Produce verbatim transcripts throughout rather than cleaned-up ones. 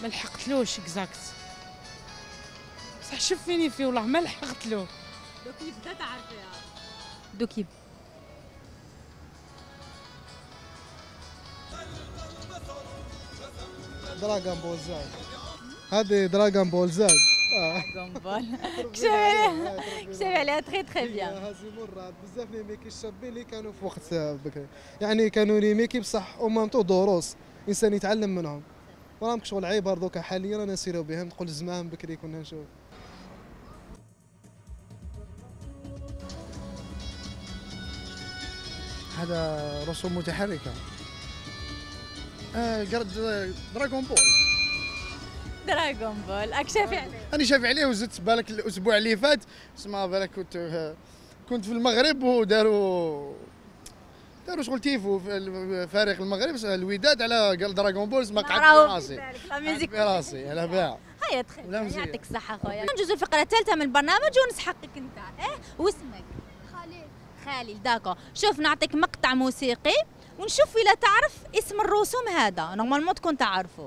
ما لحقتلوش اكزاكت، بصح شوف فيني فيه والله ما لحقتلو. دوك يبدا تعرفيها. دوك يبدا. دراغون بول زاد، هذه دراغون بول زاد. دراغون بول كشف عليها كشف عليها تري تري بيان. هذه مرات بزاف لي ميكي الشابين اللي كانوا في وقت بكري، يعني كانوا لي ميكي بصح ومام تو دروس انسان يتعلم منهم. راهم شغل عيب دوكا حاليا رانا نسيرو بهم، نقول زمان بكري كنا نشوف. هذا رسوم متحركة. آه قرد دراغون بول. دراغون بول راك شافي عليه. أنا شافي عليه وزدت بالك الأسبوع اللي فات، اسمع بالك كنت كنت في المغرب وداروا داروا شغل تيفو في فريق المغرب الوداد على قال دراغون بول، ما قعدت براسي. لا ميوزيك براسي على باع. هيا تخيل يعطيك الصحة خويا. نجوز الفقرة الثالثة من البرنامج ونسحقك أنت، إيه واسمك؟ خالد. خالد داكو. شوف نعطيك مقطع موسيقي ونشوف إلا تعرف اسم الرسوم هذا، نورمالمون تكون تعرفه.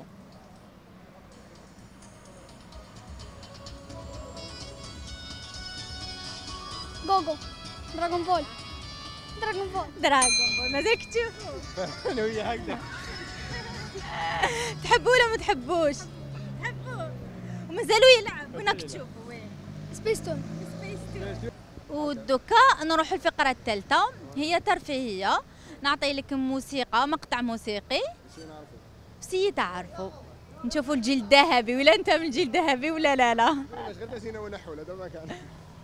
جوجو. دراغون بول. دراغون بول. دراغون بول مازالك تشوفوا؟ أنا ويا هكذا. تحبوه ولا ما تحبوش؟ تحبوه ومازالوا يلعب وينك تشوفوا وين؟ سبيستون. ودوكا نروح الفقرة الثالثة هي ترفيهية، نعطي لك موسيقى مقطع موسيقي سي تعرفوا، نشوفوا الجيل الذهبي ولا انت من الجيل الذهبي ولا لا لا. غير نسينا ونحول هذا ما كان.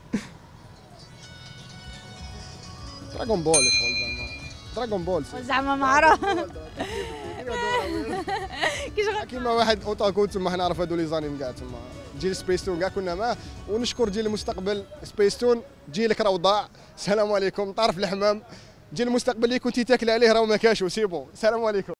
دراغون بول شغل زعما دراغون بول زعما ما عرف كيما واحد اوتاكو تما حنا نعرف هادو لي زانيم كاع تما جيل سبيستون كاع كنا معاه، ونشكر جيل المستقبل سبيستون، جيلك راه ضاع. السلام عليكم طرف الحمام، جيل المستقبل اللي كنتي تاكل عليه راه ما كاش وسي بون. السلام عليكم.